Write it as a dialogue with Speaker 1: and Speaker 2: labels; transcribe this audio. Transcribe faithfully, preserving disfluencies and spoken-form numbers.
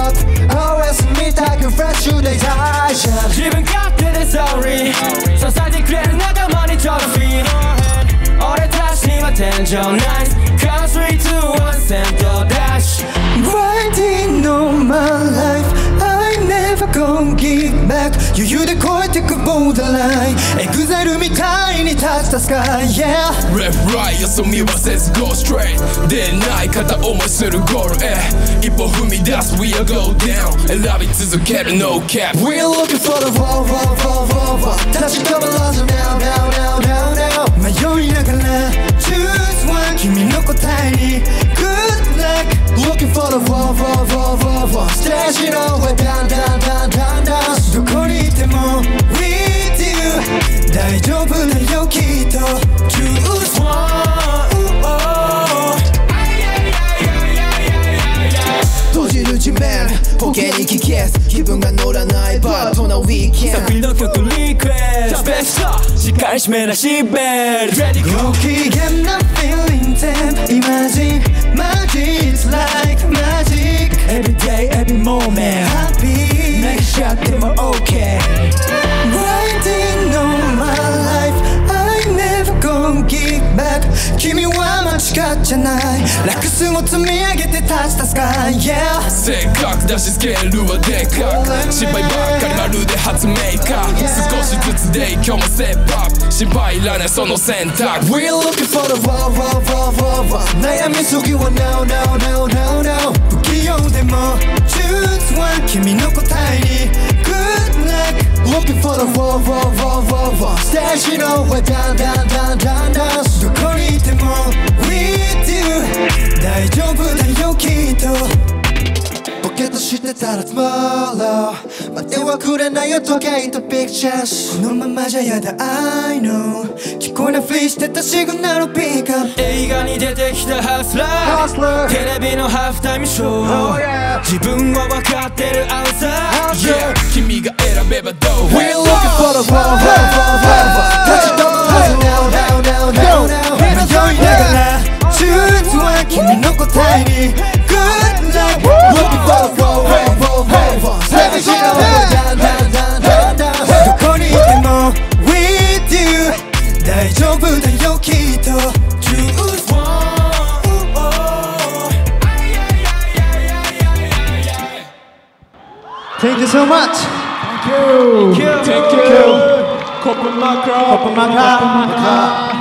Speaker 1: up always 見たく fresh で大事
Speaker 2: 自分勝手で sorry 支えてくれる仲間にトロフィー俺たちには天井 nice Cause three two one 先頭ダッシュ
Speaker 1: Grinding all my life I never gon' give back 余裕で越えてく borderline EXILE みたいに touch the sky yeah
Speaker 3: Left right よそ見はせず go straight 出ない片思いするゴールへ一歩踏み出す we'll go down 選び続ける no cap
Speaker 1: We're looking for the wall wall wall wall wall 立ち止まらず now now now now now 迷いながら choose one 君の答えに good luck Looking for the wall wall wall wall wall ステージの上 down down down down down どこにいても with you 大丈夫だよきっと choose one 閉じる地面ポケに聞けず気分が乗らないバッドなウィーケン
Speaker 2: サビの曲リクエストベストしっかり締めなシーベルト Ready go
Speaker 1: ご機嫌な feeling temp Imagine magic It's like magic
Speaker 2: Every day every moment
Speaker 1: Happy
Speaker 2: 泣きしちゃっても OK
Speaker 1: Grinding all my life I never gon' give back 君は間違っちゃない楽数を積み上げて touch the sky yeah
Speaker 3: せっかくだしスケールはでかく失敗ばっかりまるで発明家少しずつで今日もステップアップ心配いらないその選択
Speaker 1: We're looking for the wall wall wall wall wall 悩みすぎは no no no no no 不器用でも choose one 君の答えに good luck Looking for the wall wall wall wall wall ステージの上 down down down down down どこにいても with you 大丈夫だよきっとポケットしてたら tomorrow 待ってはくれないよ時計と pictures このままじゃやだ I know 聞こえないふりしてたシグナルピックアップ
Speaker 2: 映画に出てきたハスラーテレビのハーフタイムショー、oh, yeah. 自分は分かってるアウサー、
Speaker 3: yeah. 君が選べばどう
Speaker 1: We're looking for the wall wall wall wall 立ち止まらず now now now now now 迷いながら choose one 君の答えに good luck Looking for the wall wall wall wall ステージの上 down down down down down どこにいても with you 大丈夫だよきっと choose one Thank you so much Thank you
Speaker 2: Thank you
Speaker 1: Thank you ขอบคุณมากครับขอบคุณมากครับ